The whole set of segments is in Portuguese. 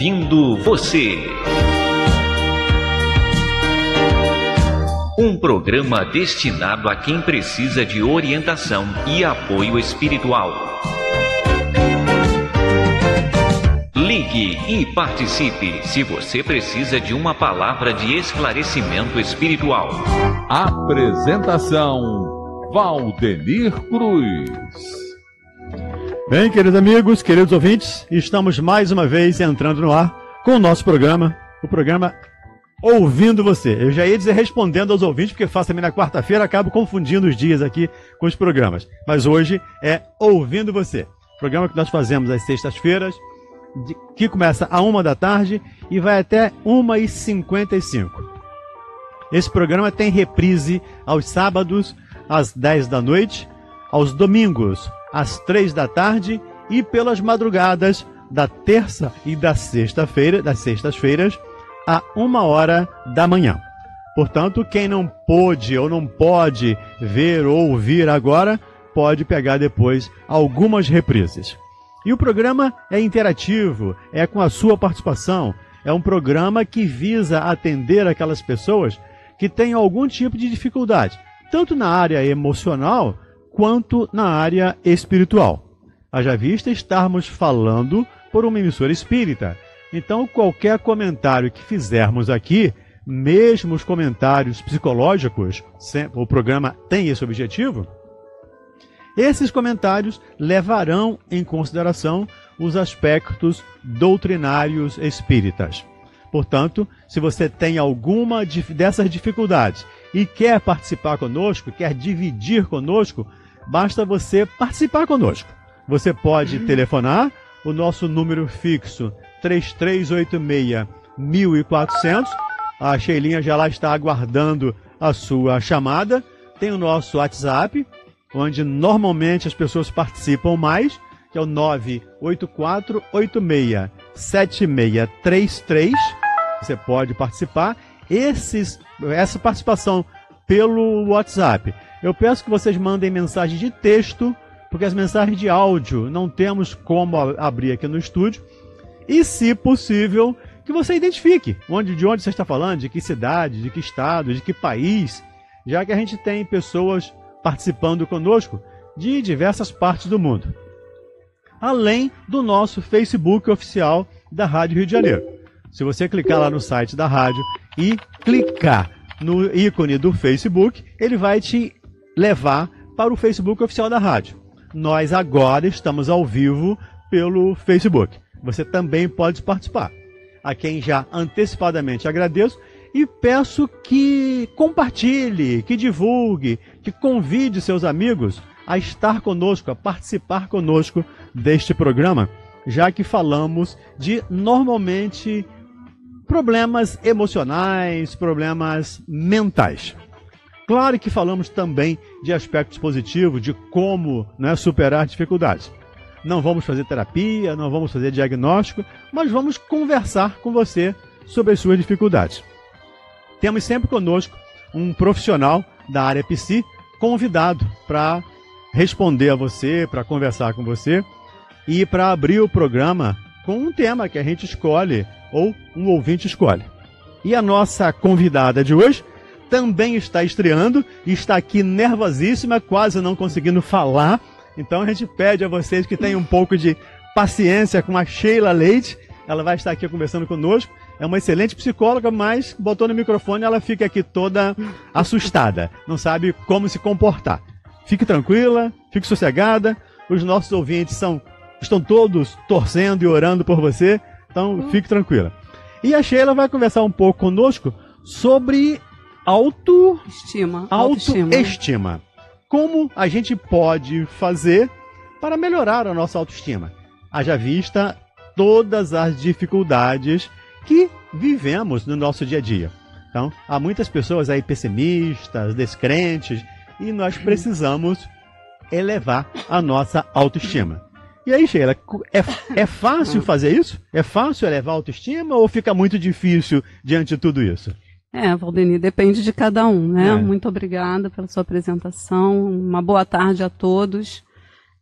Ouvindo Você. Um programa destinado a quem precisa de orientação e apoio espiritual. Ligue e participe se você precisa de uma palavra de esclarecimento espiritual. Apresentação: Valdemir Cruz. Bem, queridos amigos, queridos ouvintes, estamos mais uma vez entrando no ar com o nosso programa, o programa Ouvindo Você. Eu já ia dizer respondendo aos ouvintes, porque faço também na quarta-feira, acabo confundindo os dias aqui com os programas. Mas hoje é Ouvindo Você. Programa que nós fazemos às sextas-feiras, que começa às 1 da tarde e vai até 1h55. Esse programa tem reprise aos sábados, às 10 da noite, aos domingos, às 3 da tarde e pelas madrugadas da terça e da sexta-feira, das sextas-feiras, a 1h da manhã. Portanto, quem não pôde ou não pode ver ou ouvir agora, pode pegar depois algumas reprises. E o programa é interativo, é com a sua participação. É um programa que visa atender aquelas pessoas que têm algum tipo de dificuldade, tanto na área emocional quanto na área espiritual. Haja vista estarmos falando por uma emissora espírita. Então, qualquer comentário que fizermos aqui, mesmo os comentários psicológicos, o programa tem esse objetivo, esses comentários levarão em consideração os aspectos doutrinários espíritas. Portanto, se você tem alguma dessas dificuldades e quer participar conosco, quer dividir conosco, basta você participar conosco. Você pode telefonar, o nosso número fixo 3386-1400. A Sheilinha já lá está aguardando a sua chamada. Tem o nosso WhatsApp, onde normalmente as pessoas participam mais, que é o 984867633. Você pode participar. Essa participação pelo WhatsApp, eu peço que vocês mandem mensagem de texto, porque as mensagens de áudio não temos como abrir aqui no estúdio. E, se possível, que você identifique de onde você está falando, de que cidade, de que estado, de que país, já que a gente tem pessoas participando conosco de diversas partes do mundo. Além do nosso Facebook oficial da Rádio Rio de Janeiro. Se você clicar lá no site da rádio e clicar no ícone do Facebook, ele vai te levar para o Facebook oficial da rádio. Nós agora estamos ao vivo pelo Facebook. Você também pode participar. A quem já antecipadamente agradeço e peço que compartilhe, que divulgue, que convide seus amigos a estar conosco, a participar conosco deste programa, já que falamos de, normalmente, problemas emocionais, problemas mentais. Claro que falamos também de aspectos positivos, de como superar dificuldades. Não vamos fazer terapia, não vamos fazer diagnóstico, mas vamos conversar com você sobre as suas dificuldades. Temos sempre conosco um profissional da área psi convidado para responder a você, para conversar com você e para abrir o programa com um tema que a gente escolhe ou um ouvinte escolhe. E a nossa convidada de hoje também está estreando e está aqui nervosíssima, quase não conseguindo falar. Então a gente pede a vocês que tenham um pouco de paciência com a Sheila Leite. Ela vai estar aqui conversando conosco. É uma excelente psicóloga, mas botou no microfone ela fica aqui toda assustada. Não sabe como se comportar. Fique tranquila, fique sossegada. Os nossos ouvintes estão todos torcendo e orando por você. Então fique tranquila. E a Sheila vai conversar um pouco conosco sobre autoestima. Como a gente pode fazer para melhorar a nossa autoestima? Haja vista todas as dificuldades que vivemos no nosso dia a dia. Então, há muitas pessoas aí pessimistas, descrentes, e nós precisamos elevar a nossa autoestima. E aí, Sheila, é fácil fazer isso? É fácil elevar a autoestima ou fica muito difícil diante de tudo isso? Valdemir, depende de cada um, né? Muito obrigada pela sua apresentação. Uma boa tarde a todos.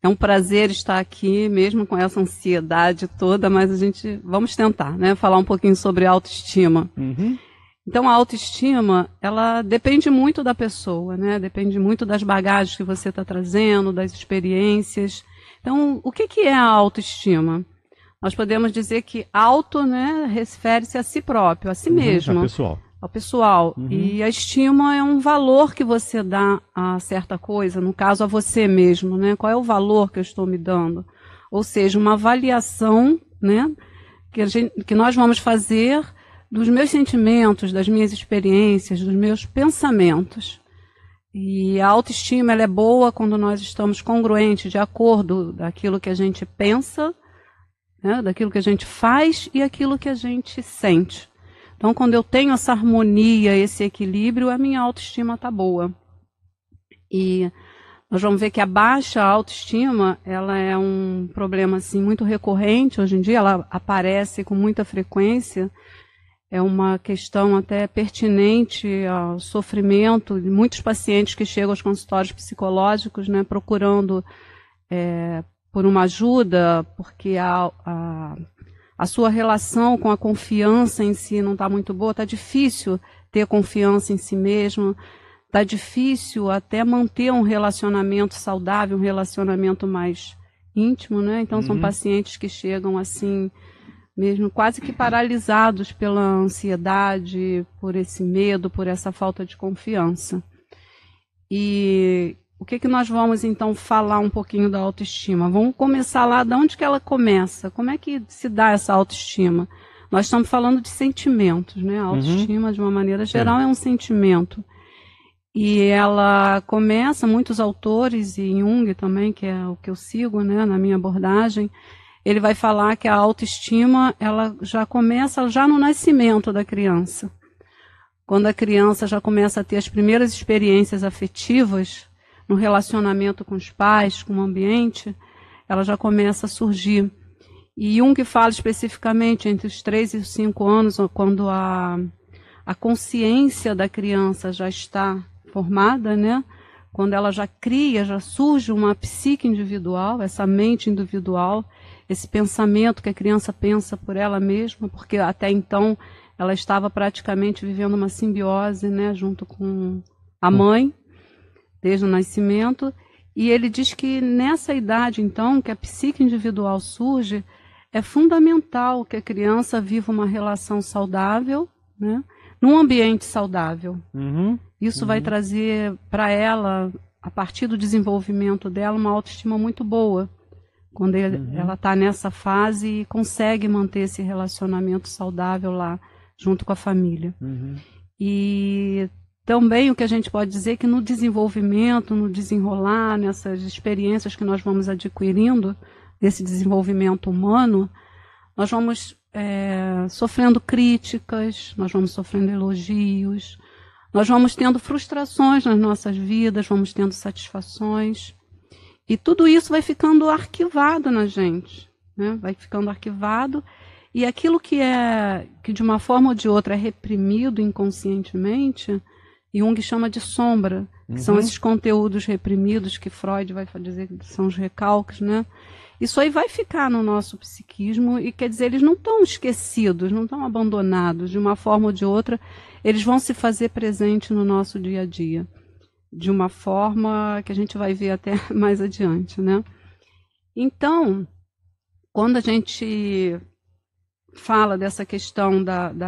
É um prazer estar aqui, mesmo com essa ansiedade toda, mas vamos tentar, né? Falar um pouquinho sobre autoestima. Uhum. Então, a autoestima, ela depende muito da pessoa, né? Depende muito das bagagens que você está trazendo, das experiências. Então, o que é a autoestima? Nós podemos dizer que auto, né, refere-se a si próprio, a si mesmo. Ao pessoal. Uhum. E a estima é um valor que você dá a certa coisa, no caso a você mesmo, né? Qual é o valor que eu estou me dando? Ou seja, uma avaliação, né, que nós vamos fazer dos meus sentimentos, das minhas experiências, dos meus pensamentos. E a autoestima, ela é boa quando nós estamos congruentes, de acordo daquilo que a gente pensa, né, daquilo que a gente faz e aquilo que a gente sente. Então, quando eu tenho essa harmonia, esse equilíbrio, a minha autoestima está boa. E nós vamos ver que a baixa autoestima, ela é um problema assim, muito recorrente hoje em dia, ela aparece com muita frequência, é uma questão até pertinente ao sofrimento de muitos pacientes que chegam aos consultórios psicológicos, né, procurando por uma ajuda, porque a sua relação com a confiança em si não está muito boa, está difícil ter confiança em si mesmo, está difícil até manter um relacionamento saudável, um relacionamento mais íntimo, né? Então são pacientes que chegam assim, mesmo quase que paralisados pela ansiedade, por esse medo, por essa falta de confiança. E o que nós vamos, então, falar um pouquinho da autoestima? Vamos começar lá de onde que ela começa. Como é que se dá essa autoestima? Nós estamos falando de sentimentos, né? A autoestima, de uma maneira geral, é um sentimento. E ela começa, muitos autores, e Jung também, que é o que eu sigo, né, na minha abordagem, ele vai falar que a autoestima, ela já começa já no nascimento da criança. Quando a criança já começa a ter as primeiras experiências afetivas, no relacionamento com os pais, com o ambiente, ela já começa a surgir. E Jung fala especificamente entre os 3 e os 5 anos, quando a consciência da criança já está formada, né? Quando ela já cria, já surge uma psique individual, essa mente individual, esse pensamento que a criança pensa por ela mesma, porque até então ela estava praticamente vivendo uma simbiose, né, junto com a mãe, desde o nascimento, e ele diz que nessa idade, então, que a psique individual surge, é fundamental que a criança viva uma relação saudável, né, num ambiente saudável. Isso vai trazer para ela, a partir do desenvolvimento dela, uma autoestima muito boa, quando ela está nessa fase e consegue manter esse relacionamento saudável lá, junto com a família. E também o que a gente pode dizer é que no desenvolvimento, no desenrolar, nessas experiências que nós vamos adquirindo, desse desenvolvimento humano, nós vamos sofrendo críticas, nós vamos sofrendo elogios, nós vamos tendo frustrações nas nossas vidas, vamos tendo satisfações. E tudo isso vai ficando arquivado na gente, né? Vai ficando arquivado. E aquilo que de uma forma ou de outra é reprimido inconscientemente, Jung chama de sombra, que são esses conteúdos reprimidos que Freud vai dizer que são os recalques, né? Isso aí vai ficar no nosso psiquismo e, quer dizer, eles não estão esquecidos, não estão abandonados. De uma forma ou de outra, eles vão se fazer presente no nosso dia a dia, de uma forma que a gente vai ver até mais adiante, né? Então, quando a gente fala dessa questão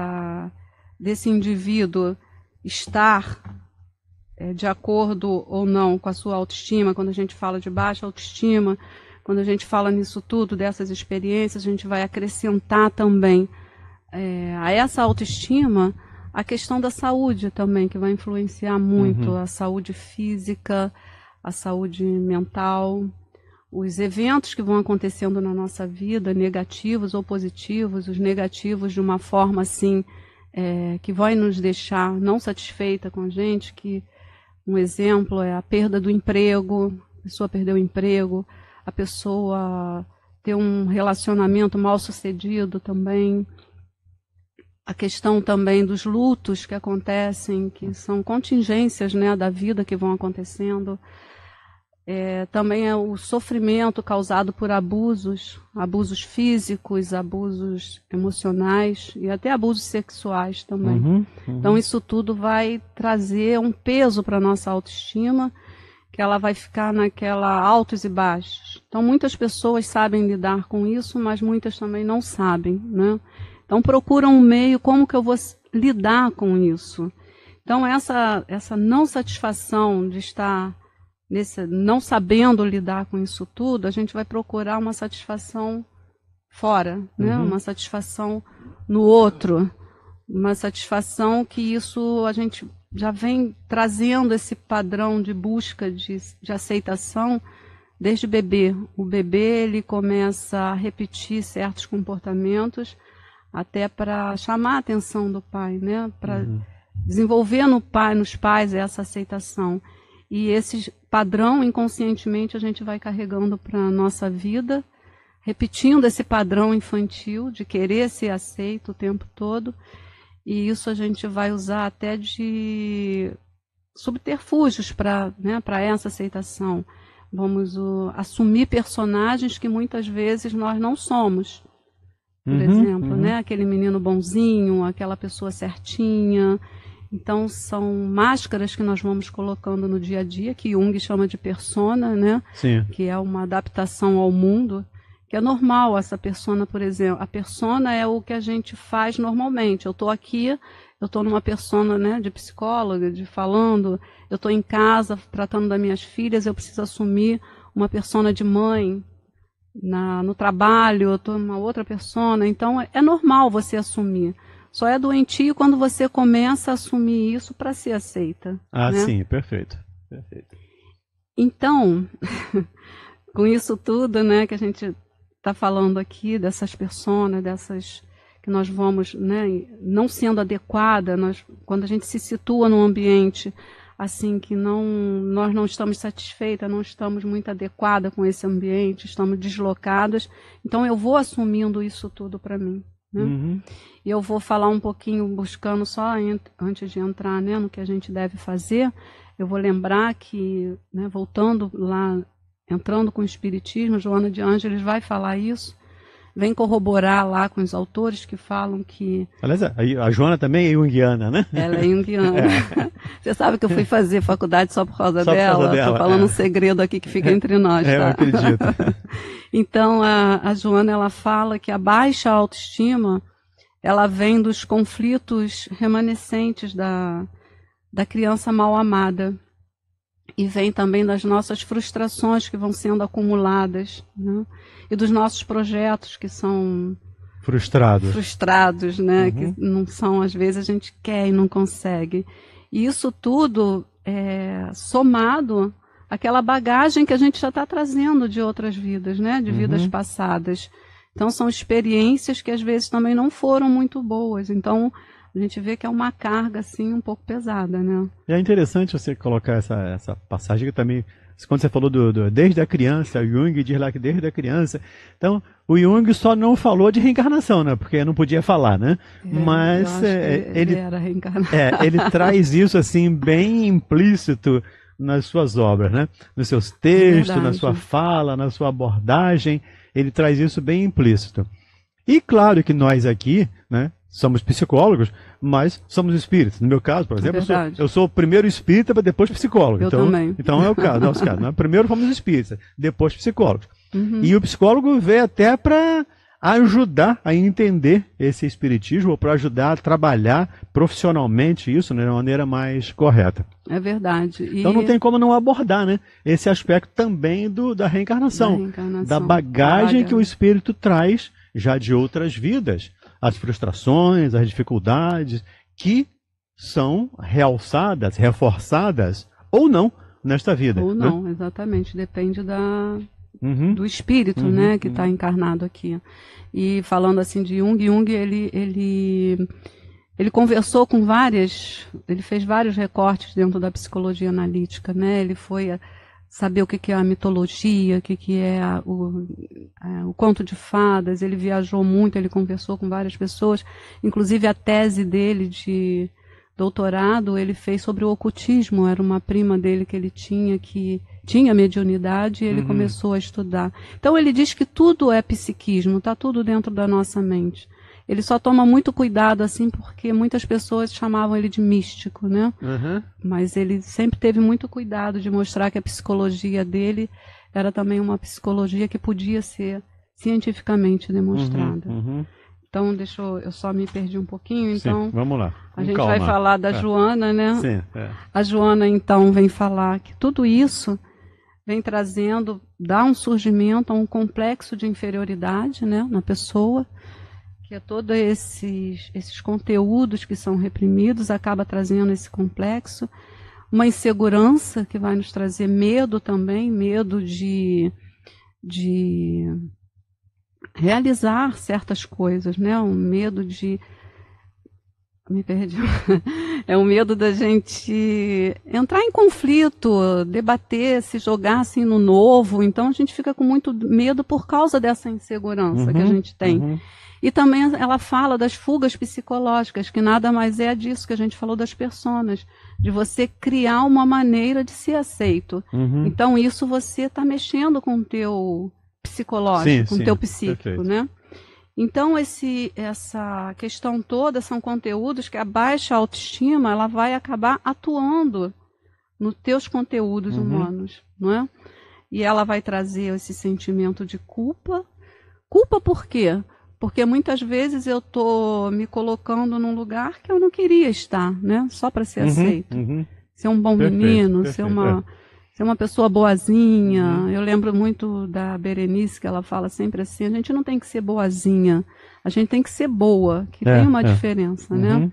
desse indivíduo estar de acordo ou não com a sua autoestima, quando a gente fala de baixa autoestima, quando a gente fala nisso tudo, dessas experiências, a gente vai acrescentar também a essa autoestima a questão da saúde também, que vai influenciar muito a saúde física, a saúde mental, os eventos que vão acontecendo na nossa vida, negativos ou positivos, os negativos de uma forma assim, que vai nos deixar não satisfeita com a gente, que um exemplo é a perda do emprego, a pessoa perdeu o emprego, a pessoa ter um relacionamento mal sucedido também, a questão também dos lutos que acontecem, que são contingências, né, da vida que vão acontecendo, também é o sofrimento causado por abusos físicos, abusos emocionais e até abusos sexuais também. Então isso tudo vai trazer um peso para a nossa autoestima, que ela vai ficar naquela altos e baixos. Então muitas pessoas sabem lidar com isso, mas muitas também não sabem, né? Então procuram um meio, como que eu vou lidar com isso? Então essa não satisfação de estar não sabendo lidar com isso tudo, a gente vai procurar uma satisfação fora, né? Uma satisfação no outro, uma satisfação que isso a gente já vem trazendo esse padrão de busca de aceitação desde bebê. O bebê ele começa a repetir certos comportamentos até para chamar a atenção do pai, né? Para desenvolver nos pais essa aceitação. E esse padrão, inconscientemente, a gente vai carregando para a nossa vida, repetindo esse padrão infantil de querer ser aceito o tempo todo. E isso a gente vai usar até de subterfúgios para essa aceitação. Vamos assumir personagens que muitas vezes nós não somos. Por exemplo, né? Aquele menino bonzinho, aquela pessoa certinha. Então, são máscaras que nós vamos colocando no dia a dia, que Jung chama de persona, né? Sim. Que é uma adaptação ao mundo, que é normal essa persona, por exemplo. A persona é o que a gente faz normalmente. Eu estou aqui, eu estou numa persona, né, de psicóloga, falando, eu estou em casa tratando das minhas filhas, eu preciso assumir uma persona de mãe. No trabalho, eu estou numa outra persona. Então, é normal você assumir. Só é doentio quando você começa a assumir isso para ser aceita. Ah, né? Sim, perfeito. Então, com isso tudo, né, que a gente está falando aqui, dessas personas, dessas que nós vamos, né, não sendo adequada, quando a gente se situa num ambiente assim que nós não estamos satisfeitas, não estamos muito adequadas com esse ambiente, estamos deslocadas, então eu vou assumindo isso tudo para mim. Né? E eu vou falar um pouquinho, buscando só antes de entrar, né, no que a gente deve fazer, eu vou lembrar que, né, voltando lá, entrando com o Espiritismo, Joana de Ângeles vai falar isso, vem corroborar lá com os autores que falam que... Aliás, a Joana também é junguiana, né? Ela é junguiana. Você sabe que eu fui fazer faculdade só por causa dela? Estou falando um segredo aqui que fica entre nós, tá? Eu acredito. Então, a Joana, ela fala que a baixa autoestima, ela vem dos conflitos remanescentes da criança mal amada. E vem também das nossas frustrações que vão sendo acumuladas, né? E dos nossos projetos que são frustrados, né? Que não são, às vezes, a gente quer e não consegue. E isso tudo é somado àquela bagagem que a gente já está trazendo de outras vidas, né? De vidas passadas. Então, são experiências que, às vezes, também não foram muito boas. Então, a gente vê que é uma carga, assim, um pouco pesada, né? E é interessante você colocar essa passagem que também, quando você falou desde a criança, o Jung diz lá que desde a criança. Então, o Jung só não falou de reencarnação, né? Porque não podia falar, né? Mas ele era reencarnado. Ele traz isso, assim, bem implícito nas suas obras, né? Nos seus textos, na sua fala, na sua abordagem, ele traz isso bem implícito. E claro que nós aqui, né, somos psicólogos, mas somos espíritas. No meu caso, por exemplo, eu sou o primeiro espírita para depois psicólogo. Eu também. Então é o caso, nosso caso. Né? Primeiro fomos espíritas, depois psicólogos. E o psicólogo veio até para ajudar a entender esse espiritismo, ou para ajudar a trabalhar profissionalmente isso, né, de uma maneira mais correta. É verdade. Então não tem como não abordar, né, esse aspecto também da reencarnação, da bagagem que o espírito traz já de outras vidas. As frustrações, as dificuldades que são realçadas, reforçadas ou não nesta vida. Ou não, né? Exatamente. Depende do espírito, né, que está encarnado aqui. E falando assim de Jung, ele conversou com ele fez vários recortes dentro da psicologia analítica, né? Ele foi saber o que é a mitologia, o que é o conto de fadas. Ele viajou muito, ele conversou com várias pessoas, inclusive a tese dele doutorado, ele fez sobre o ocultismo. Era uma prima dele que ele tinha, que tinha mediunidade, e ele começou a estudar. Então ele diz que tudo é psiquismo, está tudo dentro da nossa mente. Ele só toma muito cuidado, assim, porque muitas pessoas chamavam ele de místico, né? Mas ele sempre teve muito cuidado de mostrar que a psicologia dele era também uma psicologia que podia ser cientificamente demonstrada. Então, eu só me perdi um pouquinho, então... Sim, vamos lá. A gente vai falar da Joana, né? Sim, A Joana, então, vem falar que tudo isso vem trazendo, dá um surgimento a um complexo de inferioridade, né, na pessoa, que é todos esses conteúdos que são reprimidos, acaba trazendo esse complexo, uma insegurança que vai nos trazer medo também, medo de realizar certas coisas, né? Um medo de... Me perdi. É um medo da gente entrar em conflito, debater, se jogar assim no novo. Então a gente fica com muito medo por causa dessa insegurança que a gente tem. E também ela fala das fugas psicológicas, que nada mais é disso que a gente falou das personas, de você criar uma maneira de ser aceito. Então isso você está mexendo com o teu psicológico, com o teu psíquico, perfeito, né? Então essa questão toda são conteúdos que a baixa autoestima ela vai acabar atuando nos teus conteúdos humanos, não é? E ela vai trazer esse sentimento de culpa. Culpa por quê? Porque muitas vezes eu estou me colocando num lugar que eu não queria estar, né? Só para ser aceito. Ser um bom menino, ser uma pessoa boazinha. Eu lembro muito da Berenice, que ela fala sempre assim, a gente não tem que ser boazinha, a gente tem que ser boa, que tem uma diferença, né?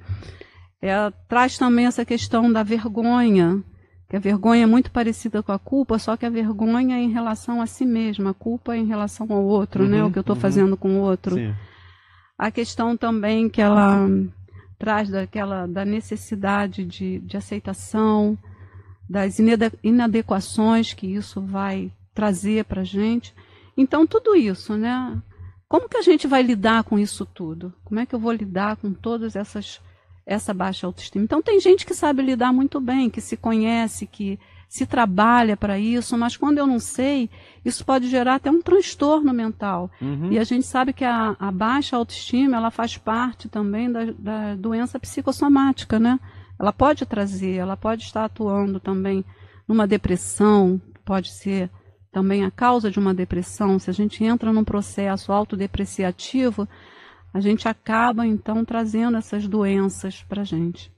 Traz também essa questão da vergonha, que a vergonha é muito parecida com a culpa, só que a vergonha é em relação a si mesma, a culpa é em relação ao outro, né? O que eu estou fazendo com o outro. Sim. A questão também que ela traz da necessidade de aceitação, das inadequações que isso vai trazer para a gente. Então, tudo isso, né? Como que a gente vai lidar com isso tudo? Como é que eu vou lidar com todas essa baixa autoestima? Então, tem gente que sabe lidar muito bem, que se conhece, que se trabalha para isso, mas quando eu não sei, isso pode gerar até um transtorno mental. E a gente sabe que a baixa autoestima, ela faz parte também da doença psicossomática, né? Ela pode trazer, ela pode estar atuando também numa depressão, pode ser também a causa de uma depressão. Se a gente entra num processo autodepreciativo, a gente acaba, então, trazendo essas doenças para a gente.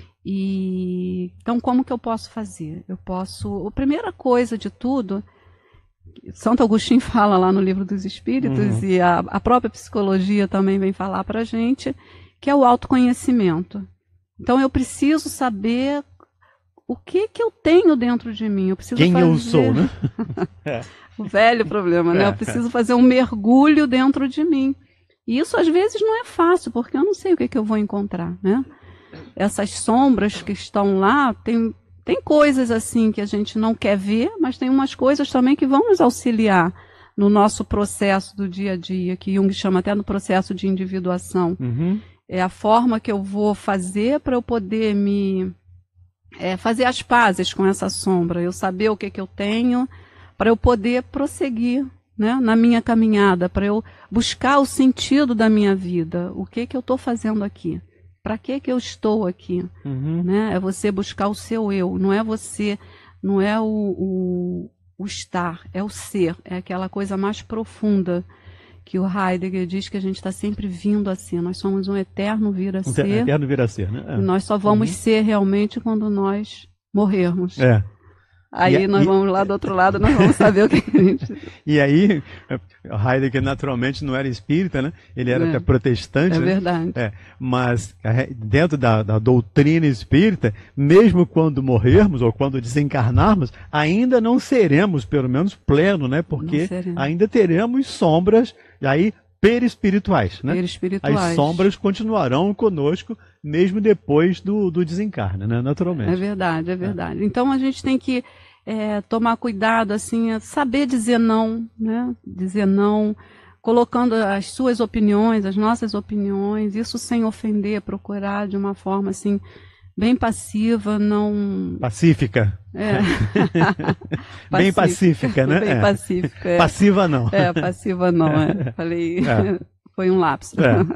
Então, como que eu posso fazer? A primeira coisa de tudo, Santo Agostinho fala lá no Livro dos Espíritos, e a própria psicologia também vem falar para a gente, que é o autoconhecimento. Então, eu preciso saber o que eu tenho dentro de mim. Eu preciso Quem eu sou, né? O velho problema, né? Eu preciso fazer um mergulho dentro de mim. E isso, às vezes, não é fácil, porque eu não sei o que eu vou encontrar, né? Essas sombras que estão lá, tem coisas assim que a gente não quer ver, mas tem umas coisas também que vão nos auxiliar no nosso processo do dia a dia, que Jung chama até no processo de individuação. É a forma que eu vou fazer para eu poder fazer as pazes com essa sombra, eu saber o que eu tenho, para eu poder prosseguir, né, na minha caminhada, para eu buscar o sentido da minha vida, o que eu estou fazendo aqui, para que eu estou aqui, né? É você buscar o seu eu, não é você, não é o estar, é o ser, é aquela coisa mais profunda que o Heidegger diz que a gente está sempre vindo a ser. Nós somos um eterno vir a ser. Eterno vir a ser, né? E nós só vamos ser realmente quando nós morrermos. Aí nós vamos lá do outro lado, nós vamos saber o que a gente... E aí, Heidegger naturalmente não era espírita, né? Ele era até protestante. É né? verdade. Mas dentro da doutrina espírita, mesmo quando morrermos ou quando desencarnarmos, ainda não seremos, pelo menos, pleno, né? Porque ainda teremos sombras, e aí perispirituais, né? Perispirituais. As sombras continuarão conosco, mesmo depois do desencarne, né? Naturalmente. É verdade, é verdade. Então a gente tem que tomar cuidado, assim, saber dizer não, né? Dizer não, colocando as suas opiniões, as nossas opiniões, isso sem ofender, procurar de uma forma, assim, bem passiva, não... Pacífica. Bem pacífica, né? Bem pacífica. Passiva não. Passiva não. Falei... Foi um lapso.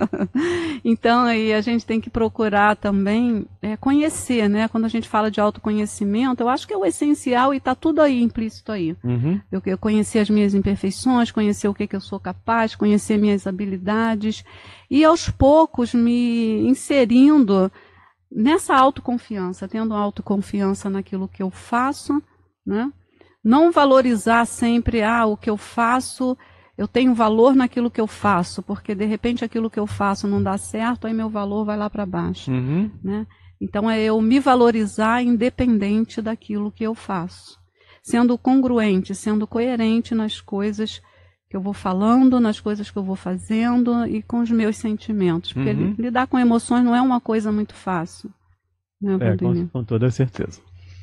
Então, aí a gente tem que procurar também conhecer, né? Quando a gente fala de autoconhecimento, eu acho que é o essencial e está tudo aí, implícito aí. Uhum. Eu conhecer as minhas imperfeições, conhecer o que eu sou capaz, conhecer minhas habilidades e, aos poucos, me inserindo nessa autoconfiança, tendo autoconfiança naquilo que eu faço, né? Não valorizar sempre, o que eu faço... Eu tenho valor naquilo que eu faço, porque de repente aquilo que eu faço não dá certo, aí meu valor vai lá para baixo. Uhum. Né? Então é eu me valorizar independente daquilo que eu faço. Sendo congruente, sendo coerente nas coisas que eu vou falando, nas coisas que eu vou fazendo e com os meus sentimentos. Porque lidar com emoções não é uma coisa muito fácil. Né, com toda certeza.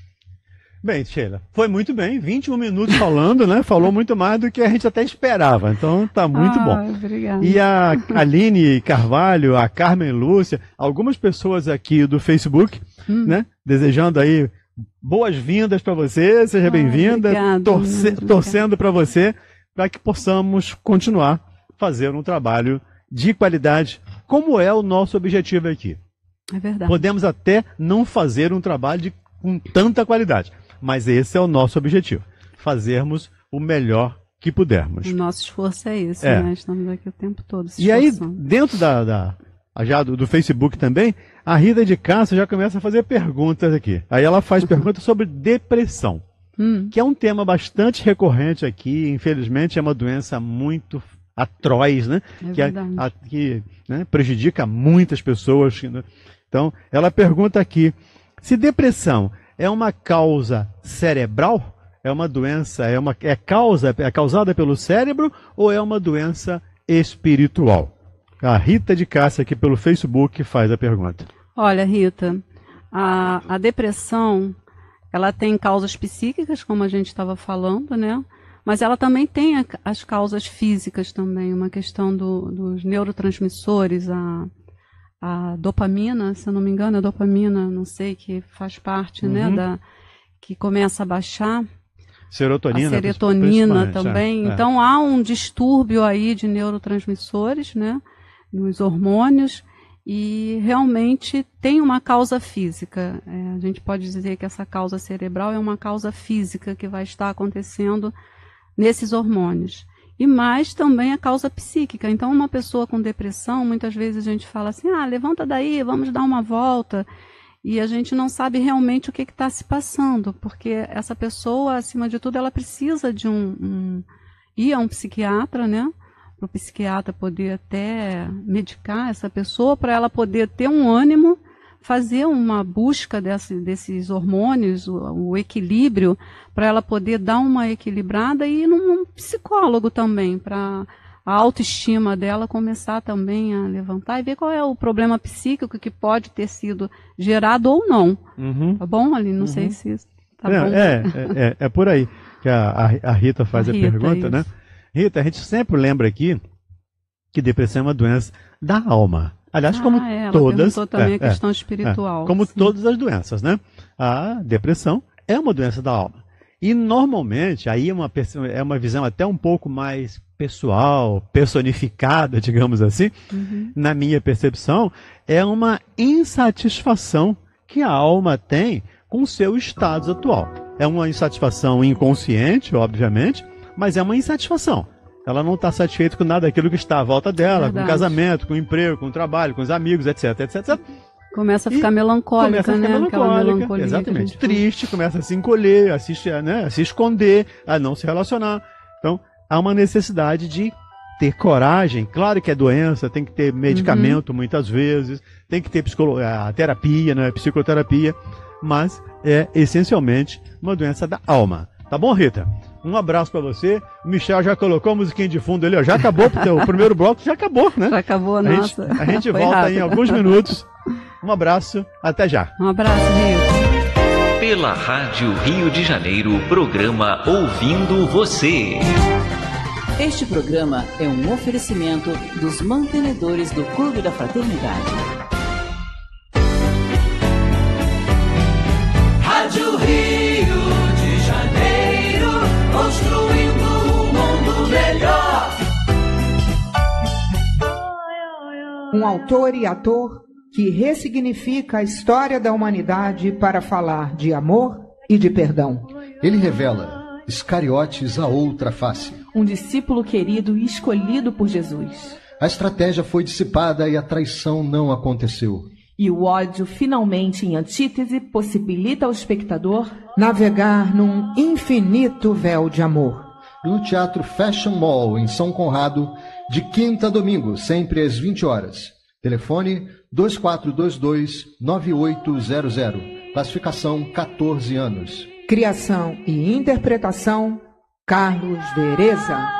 Bem, Sheila, foi muito bem, 21 minutos falando, né? Falou muito mais do que a gente até esperava, então tá muito bom. Obrigada. E a Aline Carvalho, a Carmen Lúcia, algumas pessoas aqui do Facebook, né? Desejando aí boas-vindas para você, seja bem-vinda, torcendo para você, para que possamos continuar fazendo um trabalho de qualidade, como é o nosso objetivo aqui. É verdade. Podemos até não fazer um trabalho com tanta qualidade, mas esse é o nosso objetivo, fazermos o melhor que pudermos. O nosso esforço é esse, né? Estamos aqui o tempo todo se esforçando. E aí, dentro já do Facebook também, a Rita de Castro já começa a fazer perguntas aqui. Aí ela faz perguntas sobre depressão, que é um tema bastante recorrente aqui, infelizmente é uma doença muito atroz, né? Que né, prejudica muitas pessoas. Né? Então, ela pergunta aqui, se depressão é uma causa cerebral, é uma doença, é causada pelo cérebro ou é uma doença espiritual? A Rita de Cássia aqui pelo Facebook faz a pergunta. Olha, Rita, a depressão, ela tem causas psíquicas, como a gente estava falando, né? Mas ela também tem as causas físicas também, uma questão dos neurotransmissores, a dopamina, se eu não me engano, a dopamina, não sei, que faz parte, né, que começa a baixar. Serotonina. A serotonina também. Então, há um distúrbio aí de neurotransmissores, né, nos hormônios, e realmente tem uma causa física. A gente pode dizer que essa causa cerebral é uma causa física que vai estar acontecendo nesses hormônios. E mais também a causa psíquica. Então, uma pessoa com depressão, muitas vezes a gente fala assim, levanta daí, vamos dar uma volta. E a gente não sabe realmente o que está se passando, porque essa pessoa, acima de tudo, ela precisa de ir a um psiquiatra, né? Para o psiquiatra poder até medicar essa pessoa, para ela poder ter um ânimo, fazer uma busca desses hormônios, o equilíbrio, para ela poder dar uma equilibrada e ir num psicólogo também, para a autoestima dela começar também a levantar e ver qual é o problema psíquico que pode ter sido gerado ou não. Tá bom, Aline? Não sei se tá bom. É por aí que a Rita faz a pergunta, né? Rita, a gente sempre lembra aqui que depressão é uma doença da alma. Aliás, como todas... Ela também a questão espiritual. Como todas as doenças, né? A depressão é uma doença da alma. E normalmente, aí é uma visão até um pouco mais pessoal, personificada, digamos assim, na minha percepção, é uma insatisfação que a alma tem com o seu status atual. É uma insatisfação inconsciente, obviamente, mas é uma insatisfação. Ela não está satisfeita com nada daquilo que está à volta dela, com o casamento, com o emprego, com o trabalho, com os amigos, etc, etc. Começa a ficar melancólica, começa a ficar melancólica, exatamente. Triste, começa a se encolher, a se esconder, a não se relacionar. Então, há uma necessidade de ter coragem. Claro que é doença, tem que ter medicamento muitas vezes, tem que ter terapia, né, psicoterapia, mas é essencialmente uma doença da alma. Tá bom, Rita? Um abraço para você. O Michel já colocou a musiquinha de fundo ali, ó. Já acabou, porque o primeiro bloco já acabou, né? Já acabou, nossa. A gente volta rápido. Em alguns minutos. Um abraço, até já. Um abraço, Rio. Pela Rádio Rio de Janeiro, programa Ouvindo Você. Este programa é um oferecimento dos mantenedores do Clube da Fraternidade. um autor e ator que ressignifica a história da humanidade para falar de amor e de perdão. Ele revela Iscariotes, a outra face. Um discípulo querido e escolhido por Jesus. A estratégia foi dissipada e a traição não aconteceu. E o ódio, finalmente em antítese, possibilita ao espectador navegar num infinito véu de amor. No Teatro Fashion Mall, em São Conrado, de quinta a domingo, sempre às 20 horas. Telefone 2422-9800. Classificação 14 anos. Criação e interpretação, Carlos Vereza.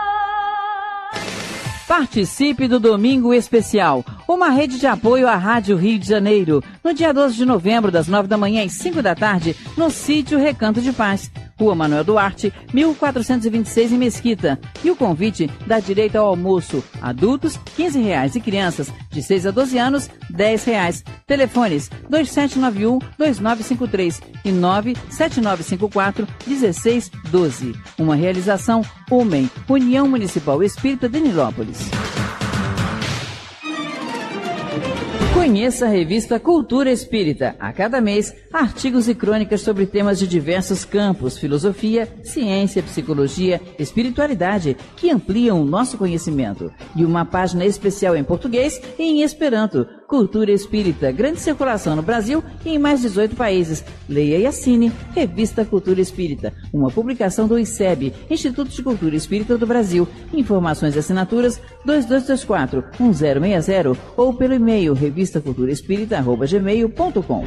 Participe do Domingo Especial, uma rede de apoio à Rádio Rio de Janeiro, no dia 12 de novembro, das 9 da manhã às 5 da tarde, no sítio Recanto de Paz, Rua Manuel Duarte, 1426 em Mesquita. E o convite dá direito ao almoço. Adultos, R$15 e crianças, de 6 a 12 anos, R$10. Telefones 2791-2953 e 97954-1612. Uma realização UMEM, União Municipal Espírita de Nilópolis. Conheça a revista Cultura Espírita. A cada mês, artigos e crônicas sobre temas de diversos campos, filosofia, ciência, psicologia, espiritualidade, que ampliam o nosso conhecimento. E uma página especial em português e em Esperanto. Cultura Espírita, grande circulação no Brasil e em mais 18 países. Leia e assine Revista Cultura Espírita, uma publicação do ICEB, Instituto de Cultura Espírita do Brasil. Informações e assinaturas 2224-1060 ou pelo e-mail revistaculturaespírita@gmail.com.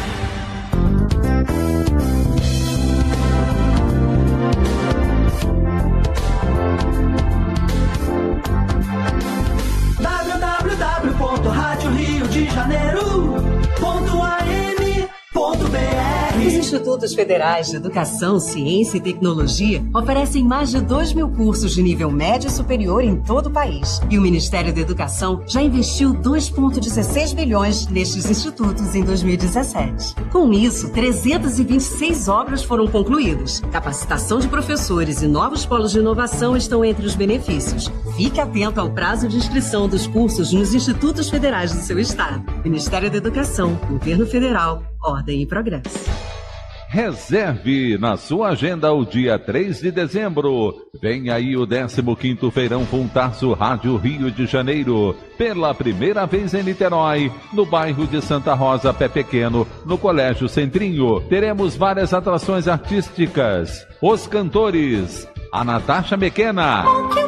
Os Institutos Federais de Educação, Ciência e Tecnologia oferecem mais de 2.000 cursos de nível médio e superior em todo o país. E o Ministério da Educação já investiu 2,16 bilhões nestes institutos em 2017. Com isso, 326 obras foram concluídas. Capacitação de professores e novos polos de inovação estão entre os benefícios. Fique atento ao prazo de inscrição dos cursos nos Institutos Federais do seu estado. Ministério da Educação, Governo Federal, Ordem e Progresso. Reserve na sua agenda o dia 3 de dezembro. Vem aí o 15º Feirão Funtaço Rádio Rio de Janeiro. Pela primeira vez em Niterói, no bairro de Santa Rosa, Pé Pequeno, no Colégio Centrinho. Teremos várias atrações artísticas. Os cantores, a Natasha Mequena,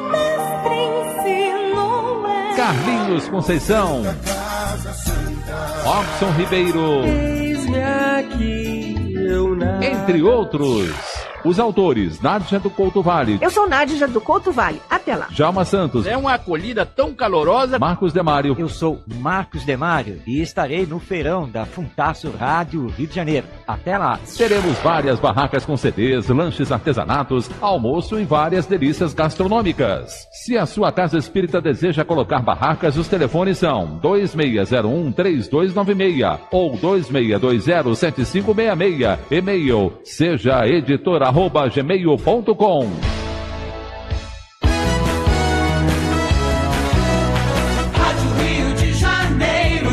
Carlinhos Conceição, Robson Ribeiro, entre outros. Os autores, Nádia do Couto Vale. Eu sou Nádia do Couto Vale. Até lá. Djalma Santos. É uma acolhida tão calorosa. Marcos Demário. Eu sou Marcos Demário e estarei no feirão da Funtaço Rádio Rio de Janeiro. Até lá. Teremos várias barracas com CDs, lanches artesanatos, almoço e várias delícias gastronômicas. Se a sua casa espírita deseja colocar barracas, os telefones são 2601-3296 ou 2620-7566. E-mail sejaeditora@gmail.com. Rádio Rio de Janeiro,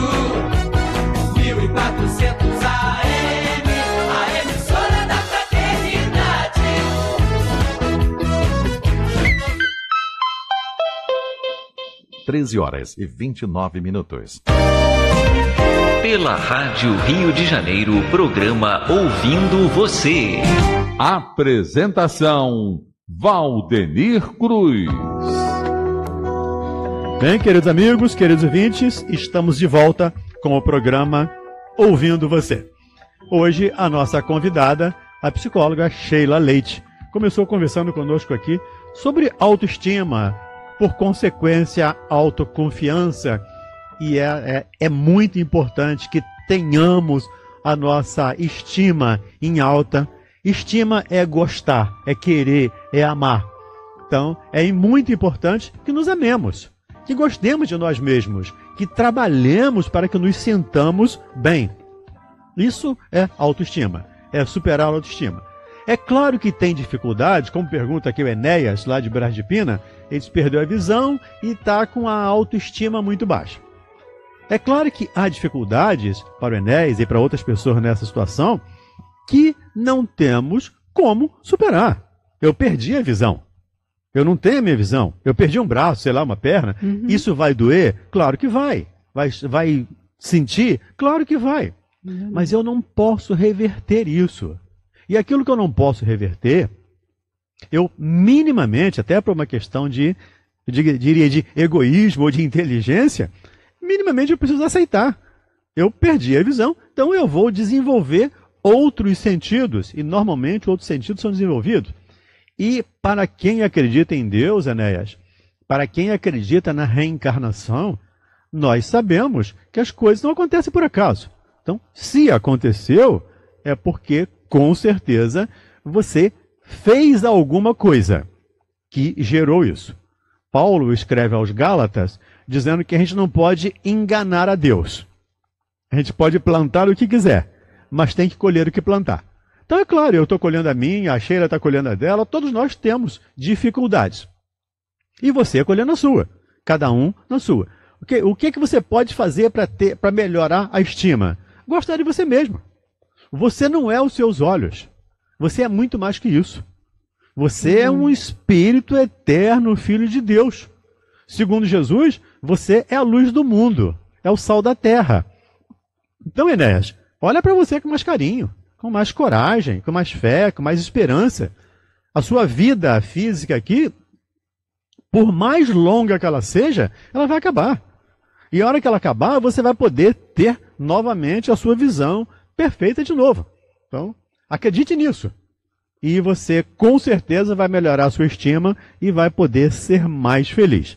1400 AM, a emissora da fraternidade. Treze horas e 29 minutos. Pela Rádio Rio de Janeiro, programa Ouvindo Você. Apresentação: Valdenir Cruz. Bem, queridos amigos, queridos ouvintes, estamos de volta com o programa Ouvindo Você. Hoje, a nossa convidada, a psicóloga Sheila Leite, começou conversando conosco aqui sobre autoestima, por consequência, autoconfiança. E é muito importante que tenhamos a nossa estima em alta. Estima é gostar, é querer, é amar. Então, é muito importante que nos amemos, que gostemos de nós mesmos, que trabalhemos para que nos sintamos bem. Isso é autoestima, é superar a autoestima. É claro que tem dificuldades, como pergunta aqui o Enéas, lá de Brás de Pina, ele perdeu a visão e está com a autoestima muito baixa. É claro que há dificuldades para o Enéas e para outras pessoas nessa situação que não temos como superar. Eu perdi a visão. Eu não tenho a minha visão. Eu perdi um braço, sei lá, uma perna. Isso vai doer? Claro que vai. Vai sentir? Claro que vai. Mas eu não posso reverter isso. E aquilo que eu não posso reverter, eu minimamente, até por uma questão diria de egoísmo ou de inteligência, minimamente eu preciso aceitar. Eu perdi a visão, então eu vou desenvolver outros sentidos. E normalmente outros sentidos são desenvolvidos. E para quem acredita em Deus, Enéas, para quem acredita na reencarnação, nós sabemos que as coisas não acontecem por acaso. Então, se aconteceu, é porque, com certeza, você fez alguma coisa que gerou isso. Paulo escreve aos Gálatas dizendo que a gente não pode enganar a Deus. A gente pode plantar o que quiser, mas tem que colher o que plantar. Então, é claro, eu estou colhendo a minha, a Sheila está colhendo a dela, todos nós temos dificuldades. E você colhendo a sua, cada um na sua. O que você pode fazer para melhorar a estima? Gostar de você mesmo. Você não é os seus olhos. Você é muito mais que isso. Você é um espírito eterno, filho de Deus. Segundo Jesus, você é a luz do mundo, é o sal da terra. Então, Enéas, olha para você com mais carinho, com mais coragem, com mais fé, com mais esperança. A sua vida física aqui, por mais longa que ela seja, ela vai acabar. E a hora que ela acabar, você vai poder ter novamente a sua visão perfeita de novo. Então, acredite nisso. E você, com certeza, vai melhorar a sua estima e vai poder ser mais feliz.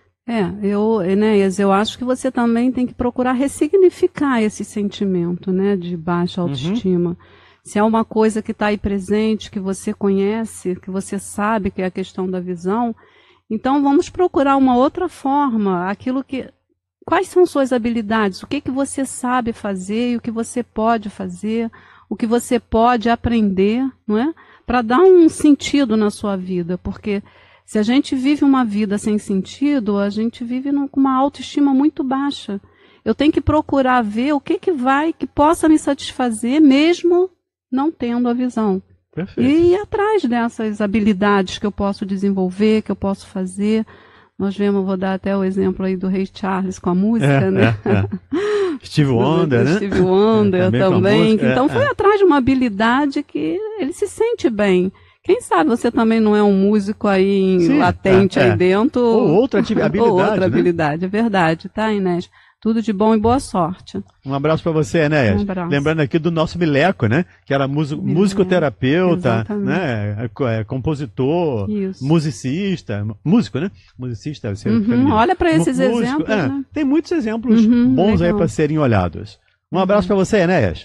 Enéas, eu acho que você também tem que procurar ressignificar esse sentimento, né, de baixa autoestima. Se é uma coisa que está aí presente, que você conhece, que você sabe que é a questão da visão, então vamos procurar uma outra forma, quais são suas habilidades, o que você sabe fazer e o que você pode fazer, o que você pode aprender, não é? Para dar um sentido na sua vida, porque se a gente vive uma vida sem sentido, a gente vive com uma autoestima muito baixa. Eu tenho que procurar ver o que possa me satisfazer, mesmo não tendo a visão. Perfeito. E ir atrás dessas habilidades que eu posso desenvolver, que eu posso fazer. Nós vou dar até o exemplo aí do Ray Charles com a música, né? Steve Wonder, né? Steve Wonder também. Então foi atrás de uma habilidade que ele se sente bem. Quem sabe você também não é um músico aí latente aí dentro. Ou outra habilidade. Ou outra habilidade, é verdade, tá, Inês? Tudo de bom e boa sorte. Um abraço para você, Enéas. Um abraço. Lembrando aqui do nosso Mileco, né? Que era musicoterapeuta, né? Compositor, musicista, músico, né? Musicista. Olha para esses exemplos. Né? Tem muitos exemplos bons aí para serem olhados. Um abraço para você, Enéas.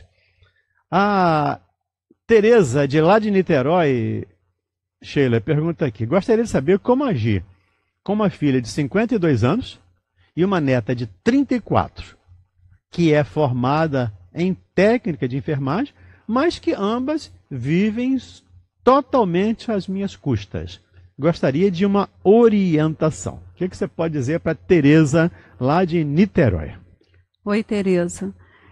A Tereza, de lá de Niterói, Sheila, pergunta aqui. Gostaria de saber como agir com uma filha de 52 anos e uma neta de 34, que é formada em técnica de enfermagem, mas que ambas vivem totalmente às minhas custas. Gostaria de uma orientação. O que você pode dizer para Tereza, lá de Niterói? Oi, Tereza.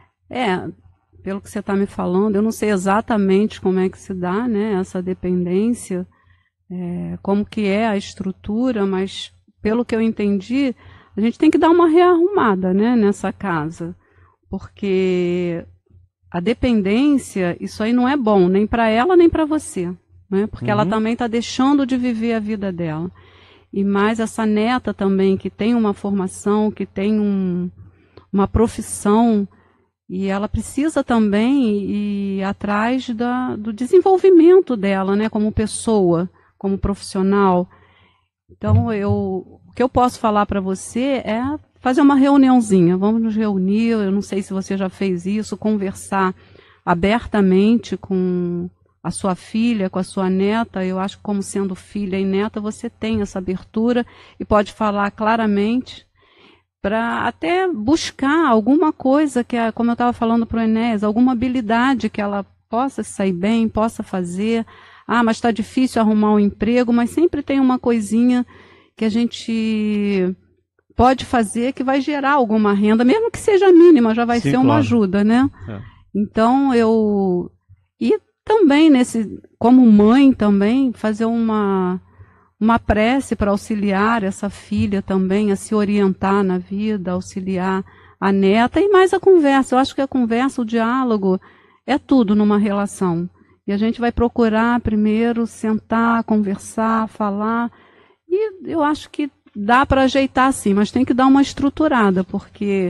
Pelo que você está me falando, eu não sei exatamente como é que se dá, né, essa dependência, como que é a estrutura, mas pelo que eu entendi, a gente tem que dar uma rearrumada, né, nessa casa, porque a dependência, isso aí não é bom, nem para ela, nem para você, né, porque ela também está deixando de viver a vida dela. E mais essa neta também, que tem uma formação, que tem uma profissão, e ela precisa também ir atrás do desenvolvimento dela, né, como pessoa, como profissional. Então, o que eu posso falar para você é fazer uma reuniãozinha. Vamos nos reunir, eu não sei se você já fez isso, conversar abertamente com a sua filha, com a sua neta. Eu acho que como sendo filha e neta, você tem essa abertura e pode falar claramente para até buscar alguma coisa que, como eu estava falando para o Enéas, alguma habilidade que ela possa sair bem, possa fazer. Mas está difícil arrumar um emprego, mas sempre tem uma coisinha que a gente pode fazer que vai gerar alguma renda, mesmo que seja mínima, já vai ser uma ajuda, né? Então, e também, como mãe também, fazer uma prece para auxiliar essa filha também a se orientar na vida, auxiliar a neta, e mais a conversa. Eu acho que a conversa, o diálogo, é tudo numa relação. E a gente vai procurar primeiro sentar, conversar, falar, e eu acho que dá para ajeitar sim, mas tem que dar uma estruturada, porque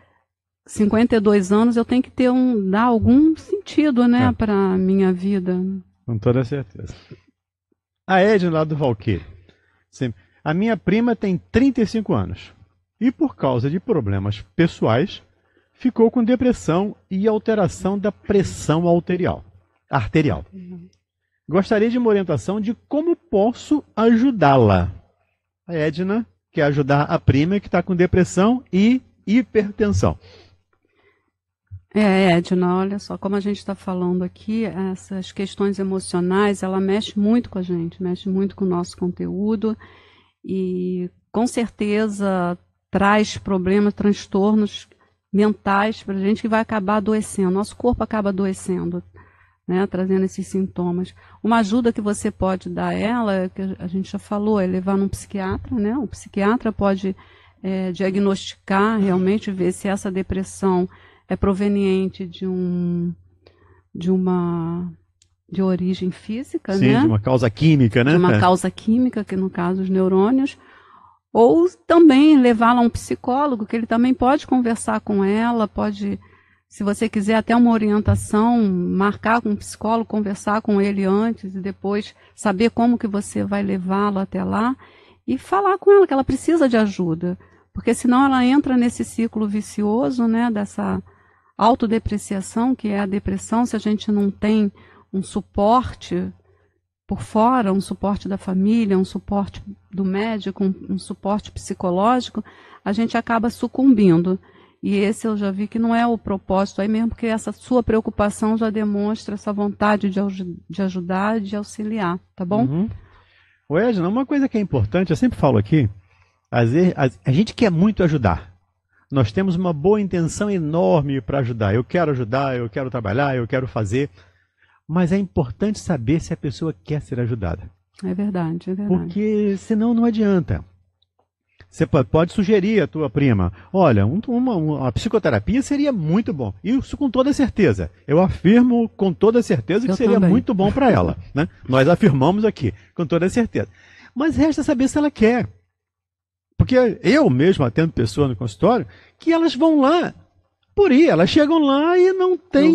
52 anos eu tenho que dar algum sentido, né, para a minha vida. Com toda certeza. A Edna lá do Valqueire. A minha prima tem 35 anos e por causa de problemas pessoais ficou com depressão e alteração da pressão arterial. Gostaria de uma orientação de como posso ajudá-la. A Edna quer ajudar a prima que está com depressão e hipertensão. Edna, olha só, como a gente está falando aqui, essas questões emocionais, ela mexe muito com a gente, mexe muito com o nosso conteúdo e com certeza traz problemas, transtornos mentais para a gente que vai acabar adoecendo, nosso corpo acaba adoecendo, né, trazendo esses sintomas. Uma ajuda que você pode dar a ela, que a gente já falou, é levar num psiquiatra, né? O psiquiatra pode diagnosticar, realmente ver se essa depressão é proveniente de origem física, sim, né? De uma causa química, né? De uma causa química, que no caso os neurônios, ou também levá-la a um psicólogo, que ele também pode conversar com ela, pode, se você quiser até uma orientação, marcar com um psicólogo, conversar com ele antes e depois saber como que você vai levá-la até lá e falar com ela que ela precisa de ajuda, porque senão ela entra nesse ciclo vicioso, né, dessa autodepreciação, que é a depressão, se a gente não tem um suporte por fora, um suporte da família, um suporte do médico, um suporte psicológico, a gente acaba sucumbindo. E esse eu já vi que não é o propósito aí mesmo, porque essa sua preocupação já demonstra essa vontade de ajudar, de auxiliar, tá bom? Uhum. Edna, uma coisa que é importante, eu sempre falo aqui, às vezes, a gente quer muito ajudar. Nós temos uma boa intenção enorme para ajudar. Eu quero ajudar, eu quero trabalhar, eu quero fazer. Mas é importante saber se a pessoa quer ser ajudada. É verdade, é verdade. Porque senão não adianta. Você pode sugerir à tua prima, olha, uma psicoterapia seria muito bom. Isso com toda certeza. Eu afirmo com toda certeza que seria muito bom para ela. Né? Nós afirmamos aqui, com toda certeza. Mas resta saber se ela quer. Porque eu mesmo atendo pessoas no consultório que elas vão lá por ir. Elas chegam lá e não tem